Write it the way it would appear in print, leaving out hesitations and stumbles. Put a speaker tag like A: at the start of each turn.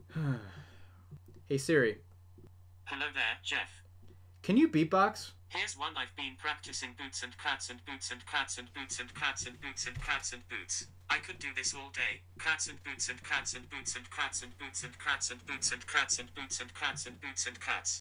A: Hey Siri,
B: Hello there, Jeff.
A: can you beatbox?
B: Here's one I've been practicing: boots and cats and boots and cats and boots and cats and boots and cats and boots. I could do this all day. Cats and boots and cats and boots and cats and boots and cats and boots and cats and boots and cats and boots and cats.